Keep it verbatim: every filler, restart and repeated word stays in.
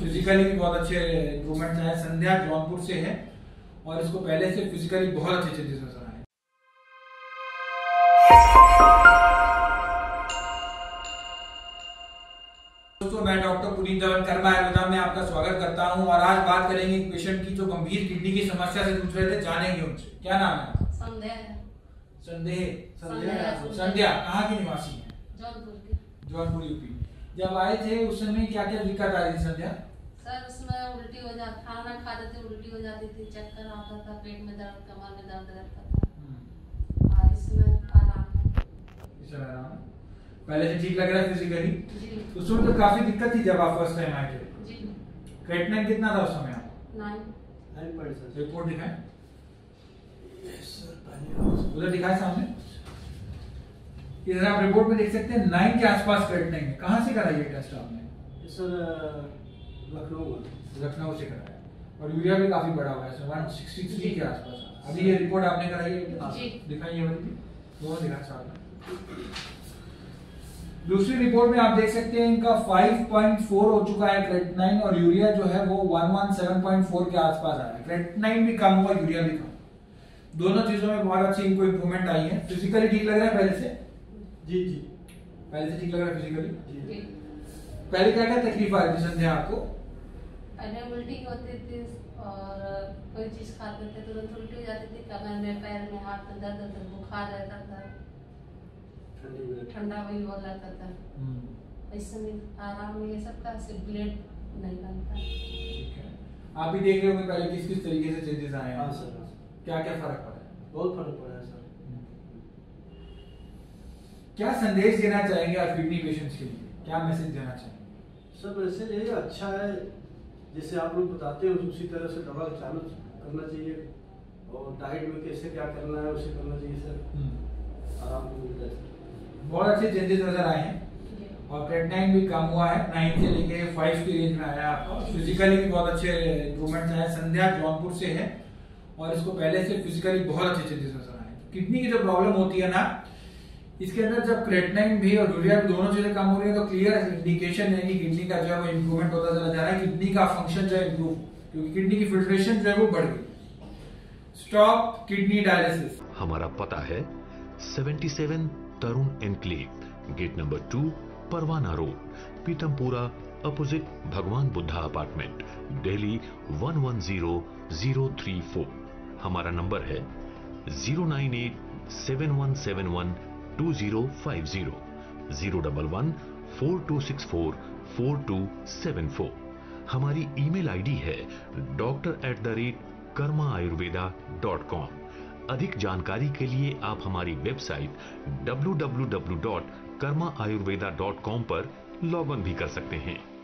Physically भी बहुत अच्छे इम्प्रूवमेंट आए। संध्या जौनपुर से है और इसको पहले से फिजिकली बहुत अच्छे चेंजेस नजर आए। दोस्तों, मैं डॉक्टर पुनीत धवन कर्मा आयुर्वेदा में आपका स्वागत करता हूं और आज बात करेंगे एक पेशेंट की जो गंभीर किडनी की समस्या से जूझ रहे थे। जानेंगे उनसे। क्या नाम है आपका? संध्या। संदेह संध्या कहाँ की निवासी है? जौनपुर की। जौनपुर यूपी। जब आए थे उस समय क्या क्या दिक्कत आ रही थी संध्या? सर उसमें उल्टी हो जाती, खाना खाते थे उल्टी हो जाती थी, चक्कर आता था, पेट में दर्द, कमर में दर्द रहता था। और इसमें आराम है। इसमें आराम है। पहले से ठीक लग रहा है फिजिकली? जी। उस समय तो काफी दिक्कत थी जब आप फर्स्ट टाइम आए थे। जी। क्रेटिनिन कितना था उस समय आप? नाइन। Nine point. रिपोर्ट दिखाएं। उधर दिखाए सामने। इधर आप रिपोर्ट में देख सकते हैं नाइन के आसपास क्रेटिनिन है। कहाँ से कराई है टेस्ट आपने? सर लखनऊ लखनऊ से कराया और यूरिया भी काफी बड़ा हुआ है सर, वन सिक्सटी थ्री के आसपास। अभी ये रिपोर्ट आपने कराई है? जी। दिखाइए वाली दोनों दिखाएं साथ में। दूसरी रिपोर्ट में आप देख सकते हैं इनका फाइव पॉइंट फोर हो चुका है क्रेटिनिन और यूरिया जो है वो वन सेवन पॉइंट फोर के आसपास आ रहा है। क्रेटिनिन भी कम हुआ, यूरिया भी कम। दोनों चीजों में बहुत अच्छी इनको इंप्रूवमेंट आई है। फिजिकली ठीक लग रहा है पहले से? जी जी पहले से ठीक लग रहा है फिजिकली? जी। पहले क्या क्या तकलीफ आ रही थी संध्या आपको? पहले उल्टी होती थी और कोई चीज खाते थे तुरंत उल्टी हो जाती थी, कमर में, पैर में, हाथ में दर्द होता, बुखार रहता था, ठंडा भी हो जाता था। इस समय आराम ये सब का सिर्फ ब्लड नहीं बनता। ठीक है। आप भी देख रहे होंगे पहले किस किस तरीके से चेंजेस आए हैं। हाँ सर, क्या क्या फर्क पड़ा है? बहुत फर्क पड़ा है सर। क्या संदेश देना चाहेंगे आप किडनी पेशेंट्स के लिए? क्या मैसेज देना चाहेंगे? सर वैसे यही अच्छा है, जैसे आप लोग बताते हो उसी तरह से दवा चालू करना चाहिए और डाइट में कैसे क्या करना है उसे करना चाहिए सर। आराम को मिलता है। बहुत अच्छे चेंजेस नजर आए हैं और क्रेटिनिन भी कम हुआ है, नाइन से लेके फाइव की रेंज में आया है आपका। फिजिकली भी बहुत अच्छे इंप्रूवमेंट आए। संध्या जौनपुर से है और इसको पहले से फिजिकली बहुत अच्छे चेंजेस नजर आए। किडनी की जो प्रॉब्लम होती है ना, इसके अंदर जब क्रेटिनिन भी और यूरिया भी दोनों चीजें कम हो रही है तो क्लियर इंडिकेशन है कि किडनी का जो है वो इंप्रूवमेंट होता चला जा रहा है। किडनी का फंक्शन जो है इंप्रूव, क्योंकि किडनी की फिल्ट्रेशन जो है वो बढ़ गई। Stop kidney dialysis. हमारा पता है seventy seven Tarun enclave, gate number two, Parwana road, Pitampura, opposite Bhagwan Buddha apartment, Delhi one one zero zero three four. हमारा नंबर है zero nine eight seven one seven one two zero five zero, zero double one four two six four four two seven four. हमारी email ID है doctor at the rate Karma Ayurveda dot com. अधिक जानकारी के लिए आप हमारी website W W W dot Karma Ayurveda dot com पर log in भी कर सकते हैं।